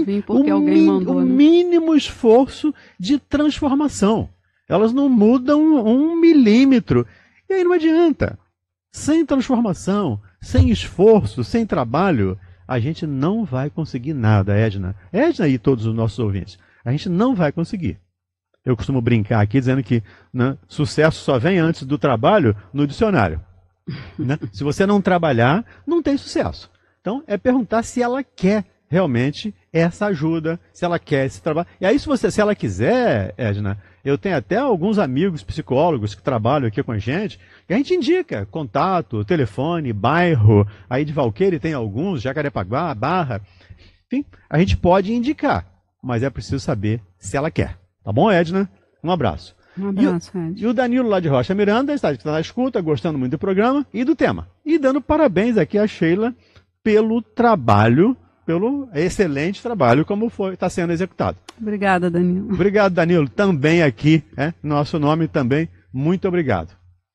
o mínimo esforço de transformação. Elas não mudam 1 milímetro. E aí não adianta. Sem transformação, sem esforço, sem trabalho, a gente não vai conseguir nada, Edna. Edna e todos os nossos ouvintes. A gente não vai conseguir. Eu costumo brincar aqui dizendo que, né, sucesso só vem antes do trabalho no dicionário. Né? Se você não trabalhar, não tem sucesso. Então, é perguntar se ela quer realmente essa ajuda, se ela quer esse trabalho. E aí, se ela quiser, Edna, eu tenho até alguns amigos psicólogos que trabalham aqui com a gente indica contato, telefone, bairro. Aí de Valqueire tem alguns, Jacarepaguá, Barra. Enfim, a gente pode indicar, mas é preciso saber se ela quer. Tá bom, Edna? Um abraço. Um abraço, Edna. E o Danilo lá de Rocha Miranda está na escuta, gostando muito do programa e do tema. E dando parabéns aqui a Sheila pelo trabalho, pelo excelente trabalho como está sendo executado. Obrigada, Danilo. Obrigado, Danilo. Também aqui, nosso nome também, muito obrigado.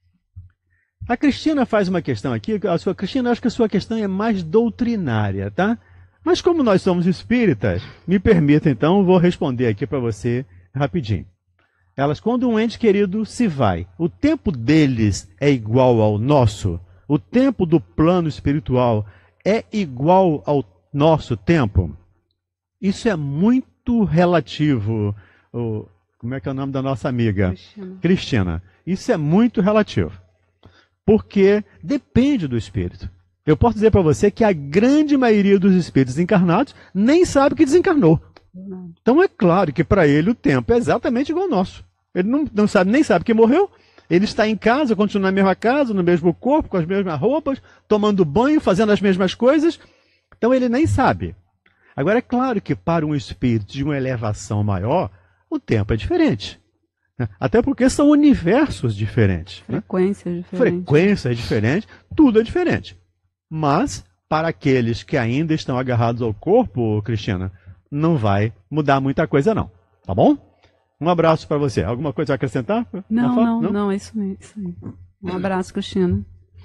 A Cristina faz uma questão aqui, Cristina, acho que a sua questão é mais doutrinária, tá? Mas como nós somos espíritas, me permita então, vou responder aqui para você rapidinho. Quando um ente querido se vai, o tempo deles é igual ao nosso? O tempo do plano espiritual é igual ao nosso tempo? Isso é muito relativo. Como é que é o nome da nossa amiga? Cristina. Isso é muito relativo. Porque depende do espírito. Eu posso dizer para você que a grande maioria dos espíritos encarnados nem sabe que desencarnou. Então é claro que para ele o tempo é exatamente igual ao nosso. Ele não sabe, nem sabe que morreu, Ele está em casa, continua na mesma casa, no mesmo corpo, com as mesmas roupas, tomando banho, fazendo as mesmas coisas. Então ele nem sabe. Agora, é claro que para um espírito de uma elevação maior, o tempo é diferente. Até porque são universos diferentes. Frequências diferentes. Frequências diferentes, tudo é diferente. Mas, para aqueles que ainda estão agarrados ao corpo, Cristina, não vai mudar muita coisa não. Tá bom? Um abraço para você. Alguma coisa a acrescentar? Não, é isso mesmo. Um abraço, Cristina.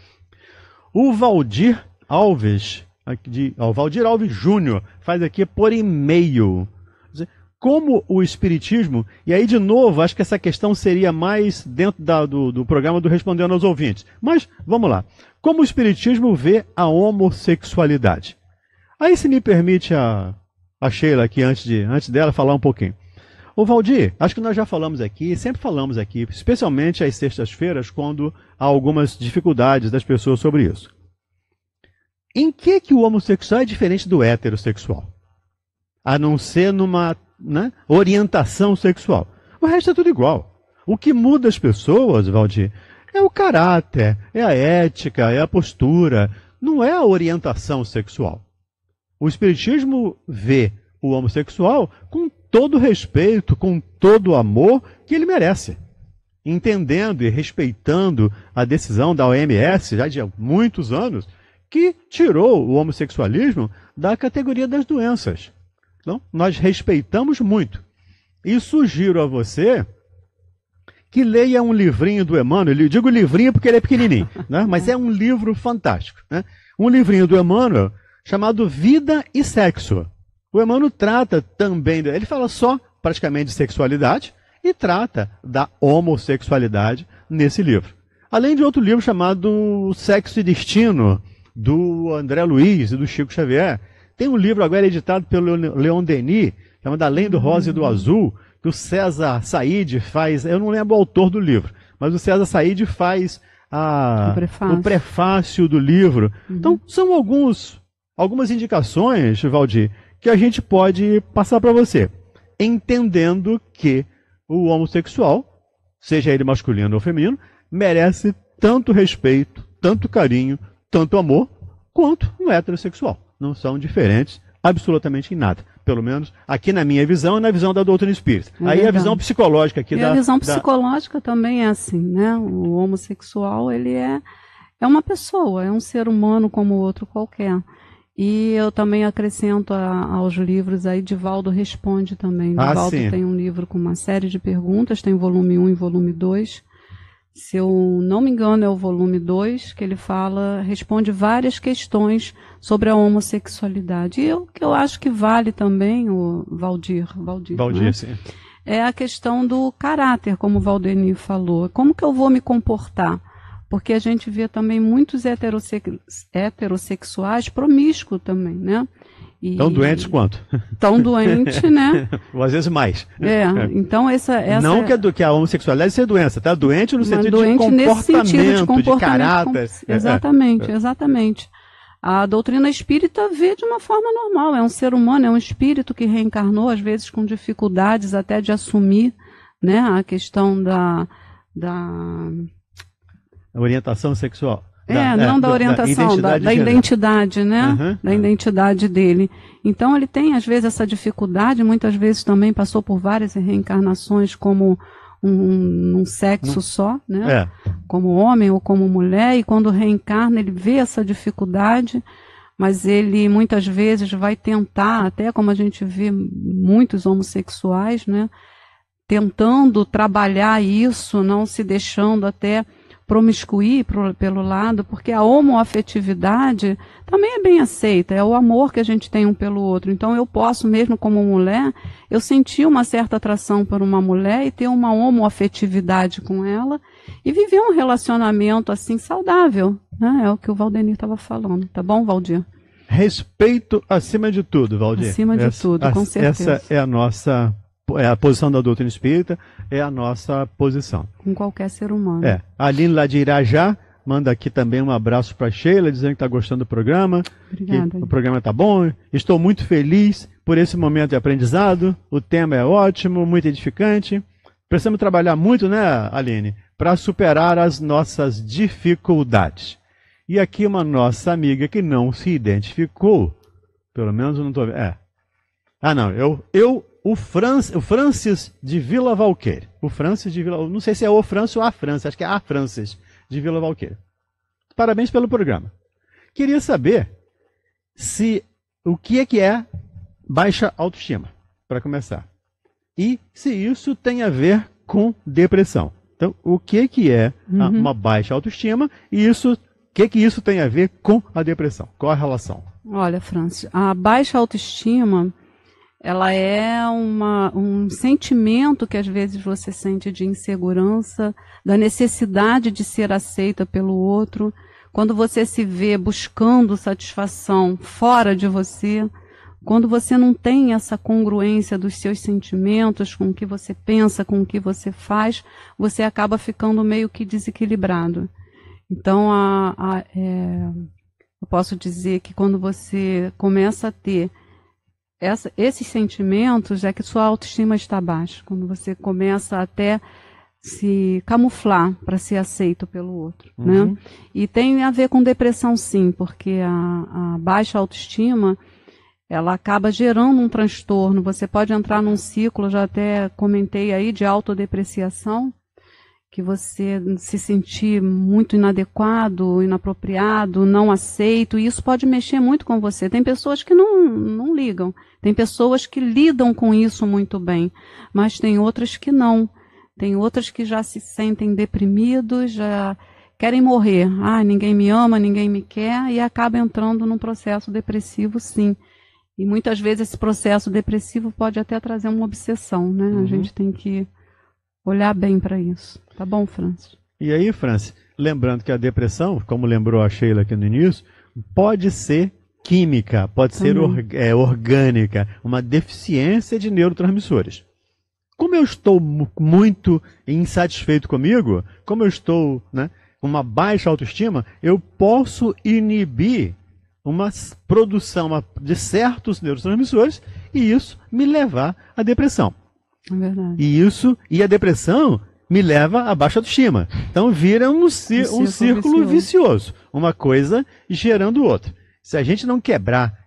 O Valdir Alves, o Valdir Alves Júnior, faz aqui por e-mail. Como o Espiritismo, e aí de novo, acho que essa questão seria mais dentro do programa do Respondendo aos Ouvintes. Mas, vamos lá. Como o Espiritismo vê a homossexualidade? Aí se me permite a Sheila aqui, antes dela, falar um pouquinho. Ô Valdir, acho que nós já falamos aqui, sempre falamos aqui, especialmente às sextas-feiras, quando há algumas dificuldades das pessoas sobre isso. Em que o homossexual é diferente do heterossexual? A não ser numa orientação sexual. O resto é tudo igual. O que muda as pessoas, Valdir, é o caráter, é a ética, é a postura, não é a orientação sexual. O Espiritismo vê o homossexual com todo respeito, com todo o amor que ele merece, entendendo e respeitando a decisão da OMS, já de muitos anos, que tirou o homossexualismo da categoria das doenças. Então, nós respeitamos muito. E sugiro a você que leia um livrinho do Emmanuel. Eu digo livrinho porque ele é pequenininho, né? Mas é um livro fantástico. Né? Um livrinho do Emmanuel chamado Vida e Sexo. O Emmanuel trata também, ele fala só praticamente de sexualidade e trata da homossexualidade nesse livro. Além de outro livro chamado Sexo e Destino, do André Luiz e do Chico Xavier. Tem um livro agora editado pelo Leon Denis, chamado Além do Rosa e do Azul, que o César Said faz, eu não lembro o autor do livro, mas o César Said faz o prefácio do livro. Então, são algumas indicações, Valdir, que a gente pode passar para você, entendendo que o homossexual, seja ele masculino ou feminino, merece tanto respeito, tanto carinho, tanto amor, quanto um heterossexual. Não são diferentes absolutamente em nada. Pelo menos aqui na minha visão e na visão da doutrina espírita. Aí a visão psicológica aqui a visão psicológica também é assim, né? O homossexual, ele é uma pessoa, é um ser humano como outro qualquer. E eu também acrescento aos livros aí, Divaldo Responde também. Divaldo tem um livro com uma série de perguntas, tem volume 1 e volume 2. Se eu não me engano, é o volume 2, que ele responde várias questões sobre a homossexualidade. E o que eu acho que vale também, o Valdir, né? Sim. É a questão do caráter, como o Valdeni falou. Como que eu vou me comportar? Porque a gente vê também muitos heterossexuais promíscuos também, né? Tão doentes quanto? Tão doente, né? Ou às vezes mais. Então essa não que a homossexualidade seja doença, tá? Doente no sentido doente de comportamento, de caráter. Exatamente. A doutrina espírita vê de uma forma normal. É um ser humano, é um espírito que reencarnou, às vezes com dificuldades até de assumir, né, a questão da orientação sexual. Da orientação, da identidade, né? Da identidade dele. Então ele tem, às vezes, essa dificuldade, muitas vezes também passou por várias reencarnações como um sexo só, né? Como homem ou como mulher, e quando reencarna ele vê essa dificuldade, mas ele muitas vezes vai tentar, até como a gente vê muitos homossexuais, né? Tentando trabalhar isso, não se deixando até promiscuir pelo lado, porque a homoafetividade também é bem aceita, é o amor que a gente tem um pelo outro. Então eu posso, mesmo como mulher, eu sentir uma certa atração por uma mulher e ter uma homoafetividade com ela e viver um relacionamento assim saudável, né? É o que o Valdeni estava falando, tá bom, Valdir? Respeito acima de tudo, Valdir. Acima de tudo, com certeza. Essa é a nossa... É a posição da doutrina espírita, é a nossa posição. Com qualquer ser humano. A Aline lá de Irajá manda aqui também um abraço para Sheila, dizendo que está gostando do programa. Obrigada. O programa está bom. Estou muito feliz por esse momento de aprendizado. O tema é ótimo, muito edificante. Precisamos trabalhar muito, né, Aline? para superar as nossas dificuldades. E aqui uma nossa amiga que não se identificou, pelo menos eu não estou vendo. O Francis de Vila Valqueire. O Francis de Vila, não sei se é o Francis ou a Francis, acho que é a Francis de Vila Valqueire. Parabéns pelo programa. Queria saber o que é baixa autoestima, para começar. E se isso tem a ver com depressão. Então, o que é uma baixa autoestima e o que isso tem a ver com a depressão? Qual a relação? Olha, Francis, a baixa autoestima, ela é um sentimento que às vezes você sente de insegurança, da necessidade de ser aceita pelo outro, quando você se vê buscando satisfação fora de você, quando você não tem essa congruência dos seus sentimentos com o que você pensa, com o que você faz, você acaba ficando meio que desequilibrado. Então, eu posso dizer que quando você começa a ter esses sentimentos, é que sua autoestima está baixa. Quando você começa até se camuflar para ser aceito pelo outro. Né? E tem a ver com depressão, sim, porque a baixa autoestima, ela acaba gerando um transtorno. Você pode entrar num ciclo, já até comentei aí, de autodepreciação, que você se sentir muito inadequado, inapropriado, não aceito, e isso pode mexer muito com você. Tem pessoas que não ligam, tem pessoas que lidam com isso muito bem, mas tem outras que não. Tem outras que já se sentem deprimidos, já querem morrer. Ninguém me ama, ninguém me quer, e acaba entrando num processo depressivo, sim. E muitas vezes esse processo depressivo pode até trazer uma obsessão, né? A gente tem que olhar bem para isso. Tá bom, Francis? E aí, Francis, lembrando que a depressão, como lembrou a Sheila aqui no início, pode ser química, pode ser orgânica, uma deficiência de neurotransmissores. Como eu estou muito insatisfeito comigo, como eu estou com uma baixa autoestima, eu posso inibir uma produção de certos neurotransmissores e isso me levar à depressão. É verdade. E a depressão me leva à baixa autoestima. Então vira um círculo vicioso. Uma coisa gerando outra. Se a gente não quebrar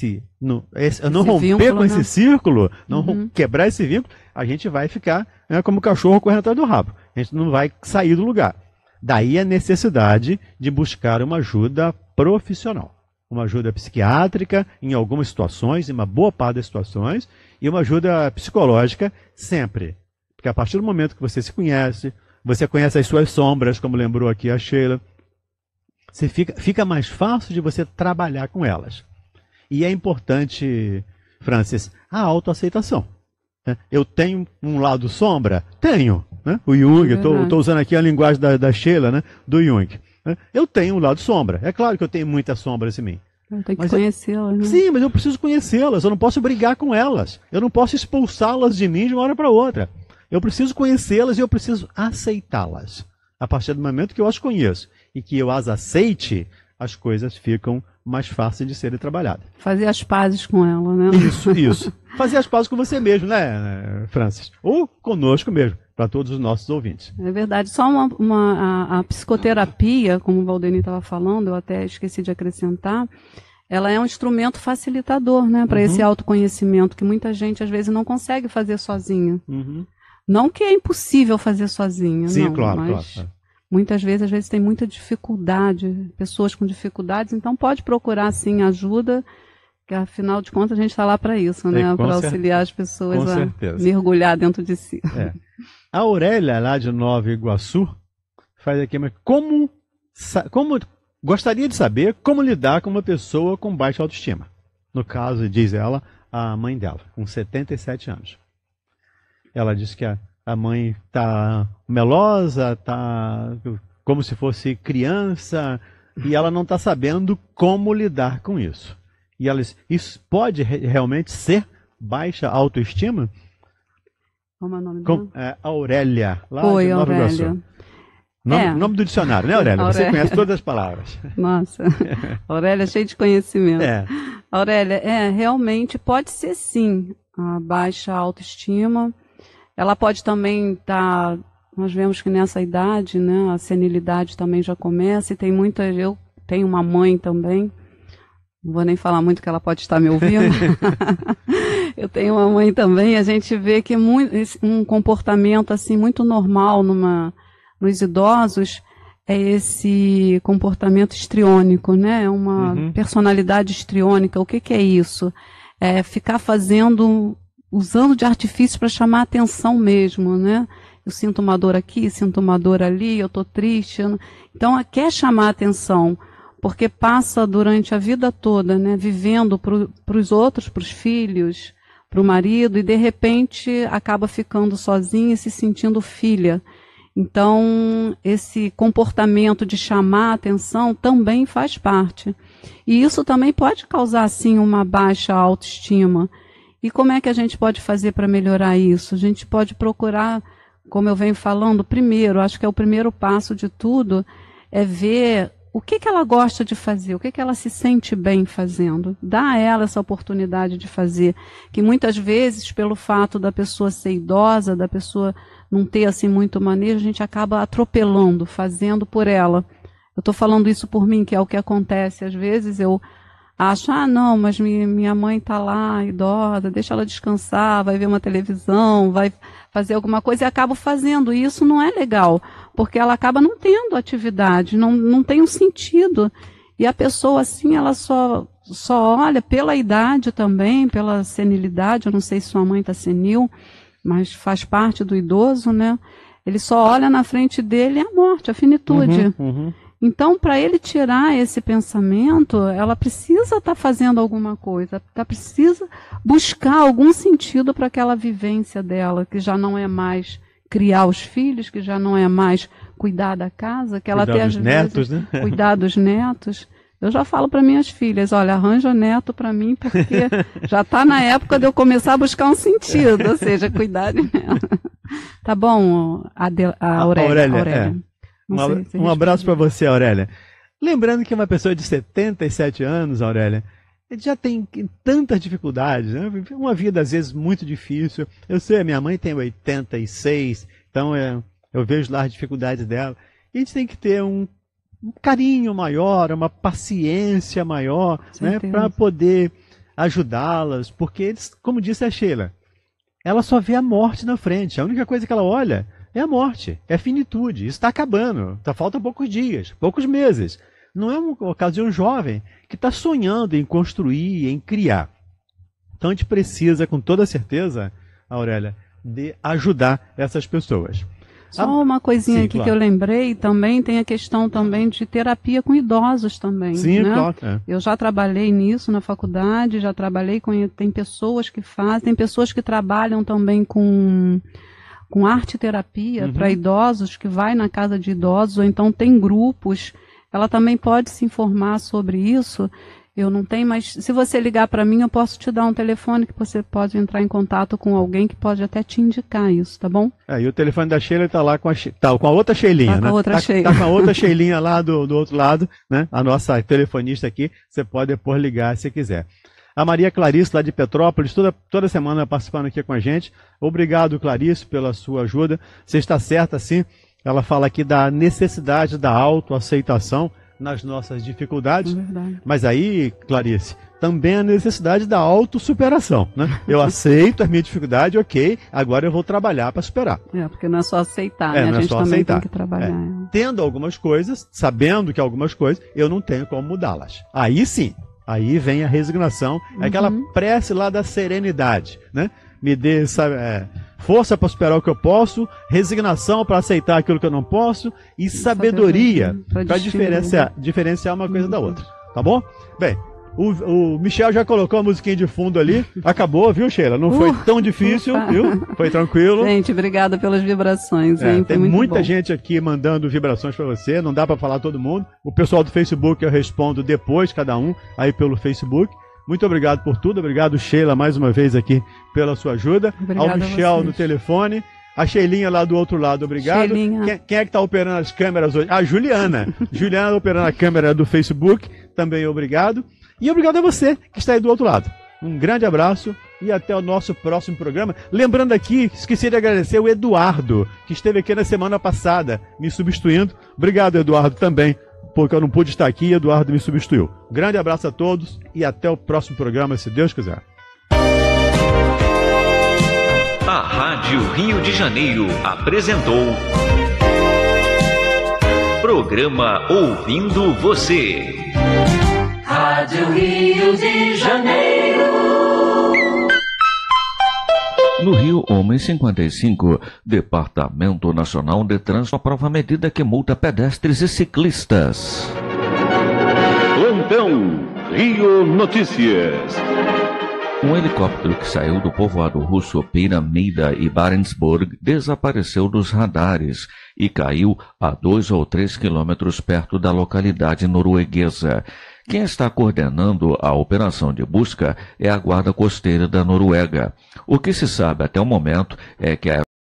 não romper vínculo, com esse círculo, quebrar esse vínculo, a gente vai ficar como o cachorro correndo atrás do rabo. A gente não vai sair do lugar. Daí a necessidade de buscar uma ajuda profissional. Uma ajuda psiquiátrica em algumas situações, em uma boa parte das situações, e uma ajuda psicológica sempre. Porque a partir do momento que você se conhece, você conhece as suas sombras, como lembrou aqui a Sheila, fica mais fácil de você trabalhar com elas. E é importante, Francis, a autoaceitação. Eu tenho um lado sombra? Tenho. Né? O Jung, estou usando aqui a linguagem da Sheila, do Jung. Eu tenho um lado sombra. É claro que eu tenho muitas sombras em mim. Eu tenho que conhecê-las. Né? Sim, mas eu preciso conhecê-las. Eu não posso brigar com elas. Eu não posso expulsá-las de mim de uma hora para outra. Eu preciso conhecê-las e eu preciso aceitá-las. A partir do momento que eu as conheço e que eu as aceite, as coisas ficam mais fáceis de serem trabalhadas. Fazer as pazes com ela, né? Isso. Fazer as pazes com você mesmo, né, Francis? Ou conosco mesmo, para todos os nossos ouvintes. É verdade. Só a psicoterapia, como o Valdeni estava falando, eu até esqueci de acrescentar, ela é um instrumento facilitador, né, para esse autoconhecimento que muita gente às vezes não consegue fazer sozinha. Não que é impossível fazer sozinha, sim, não, claro. Muitas vezes tem muita dificuldade, pessoas com dificuldades, então pode procurar sim ajuda, que afinal de contas a gente está lá para isso, né? Para auxiliar as pessoas a mergulhar dentro de si. A Aurélia, lá de Nova Iguaçu, faz aqui, mas como gostaria de saber como lidar com uma pessoa com baixa autoestima. No caso, diz ela, a mãe dela, com 77 anos. Ela diz que a mãe está melosa, está como se fosse criança, e ela não está sabendo como lidar com isso. E ela diz, isso pode realmente ser baixa autoestima? Como é o nome dela? Aurélia, lá de Nova Iguaçu. Nome do dicionário, né, Aurélia? Você conhece todas as palavras. Nossa, Aurélia é cheia de conhecimento. Aurélia, realmente pode ser sim a baixa autoestima. Ela pode também estar nós vemos que nessa idade, né, a senilidade também já começa, e eu tenho uma mãe também, não vou nem falar muito que ela pode estar me ouvindo, eu tenho uma mãe também, a gente vê que um comportamento assim muito normal nos idosos é esse comportamento histriônico, né, uma personalidade histriônica. O que é isso? É ficar usando de artifício para chamar a atenção mesmo, né? Eu sinto uma dor aqui, sinto uma dor ali, eu estou triste. Então, quer chamar a atenção, porque passa durante a vida toda, né, vivendo para os outros, para os filhos, para o marido, e de repente acaba ficando sozinha e se sentindo filha. Então, esse comportamento de chamar a atenção também faz parte. E isso também pode causar, sim, uma baixa autoestima. E como é que a gente pode fazer para melhorar isso? A gente pode procurar, como eu venho falando, primeiro, acho que é o primeiro passo de tudo, é ver o que ela gosta de fazer, o que ela se sente bem fazendo. Dá a ela essa oportunidade de fazer, que muitas vezes, pelo fato da pessoa ser idosa, da pessoa não ter assim muito manejo, a gente acaba atropelando, fazendo por ela. Eu estou falando isso por mim, que é o que acontece. Às vezes eu acho, não, mas minha mãe está lá, idosa, deixa ela descansar, vai ver uma televisão, vai fazer alguma coisa, e acabo fazendo. E isso não é legal, porque ela acaba não tendo atividade, não tem um sentido. E a pessoa, assim, ela só olha pela idade também, pela senilidade. Eu não sei se sua mãe está senil, mas faz parte do idoso, né? Ele só olha na frente dele a morte, a finitude. Então, para ele tirar esse pensamento, ela precisa estar fazendo alguma coisa, ela precisa buscar algum sentido para aquela vivência dela, que já não é mais criar os filhos, que já não é mais cuidar da casa, que ela tem às vezes cuidar dos netos. Eu já falo para minhas filhas, olha, arranja neto para mim, porque já está na época de eu começar a buscar um sentido, ou seja, cuidar de neto. Tá bom, a Aurélia. Um abraço para você, Aurélia. Lembrando que uma pessoa de 77 anos, Aurélia, já tem tantas dificuldades, né? Uma vida às vezes muito difícil. Eu sei, minha mãe tem 86, então eu vejo lá as dificuldades dela. E a gente tem que ter um carinho maior, uma paciência maior, né, para poder ajudá-las, porque eles, como disse a Sheila, ela só vê a morte na frente. A única coisa que ela olha é a morte, é a finitude. Isso está acabando, faltam poucos dias, poucos meses. Não é o caso de um jovem que está sonhando em construir, em criar. Então a gente precisa, com toda certeza, Aurélia, de ajudar essas pessoas. Só uma coisinha aqui que eu lembrei, também tem a questão também de terapia com idosos também. Sim, né? claro. Eu já trabalhei nisso na faculdade, já trabalhei tem pessoas que fazem, tem pessoas que trabalham também com arte-terapia para idosos, que vai na casa de idosos, ou então tem grupos. Ela também pode se informar sobre isso. Eu não tenho, mas se você ligar para mim, eu posso te dar um telefone que você pode entrar em contato com alguém que pode até te indicar isso, tá bom? E o telefone da Sheila está lá com a outra Sheilinha, né? Tá com a outra Sheilinha lá do outro lado, né? A nossa telefonista aqui, você pode depois ligar se quiser. A Maria Clarice, lá de Petrópolis, toda semana participando aqui com a gente. Obrigado, Clarice, pela sua ajuda. Você está certa, sim. Ela fala aqui da necessidade da autoaceitação nas nossas dificuldades. Mas aí, Clarice, também a necessidade da autossuperação, né? Eu aceito a minha dificuldade, ok, agora eu vou trabalhar para superar. Porque não é só aceitar, né? A gente também tem que trabalhar. Tendo algumas coisas, sabendo que algumas coisas, eu não tenho como mudá-las. Aí sim. Aí vem a resignação, aquela prece lá da serenidade, né? Me dê força para superar o que eu posso, resignação para aceitar aquilo que eu não posso e sabedoria para diferenciar uma coisa da outra, tá bom? Bem, o Michel já colocou a musiquinha de fundo ali, acabou, viu, Sheila? Não foi tão difícil, viu? Foi tranquilo. Gente, obrigada pelas vibrações, hein? Tem muita gente aqui mandando vibrações para você, não dá para falar todo mundo. O pessoal do Facebook eu respondo depois, cada um, aí pelo Facebook. Muito obrigado por tudo, obrigado, Sheila, mais uma vez aqui pela sua ajuda. Obrigada ao Michel no telefone. A Sheilinha lá do outro lado, obrigado. Quem é que está operando as câmeras hoje? A Juliana. Juliana operando a câmera do Facebook, também obrigado. E obrigado a você que está aí do outro lado. Um grande abraço e até o nosso próximo programa. Lembrando aqui, esqueci de agradecer o Eduardo, que esteve aqui na semana passada, me substituindo. Obrigado, Eduardo, também, porque eu não pude estar aqui e Eduardo me substituiu. Grande abraço a todos e até o próximo programa, se Deus quiser. A Rádio Rio de Janeiro apresentou Programa Ouvindo Você. Rádio Rio de Janeiro. No Rio, 1h55, Departamento Nacional de Trânsito aprova medida que multa pedestres e ciclistas. Plantão Rio Notícias. Um helicóptero que saiu do povoado russo Piramida e Barentsburg desapareceu dos radares e caiu a 2 ou 3 quilômetros perto da localidade norueguesa. Quem está coordenando a operação de busca é a Guarda Costeira da Noruega. O que se sabe até o momento é que a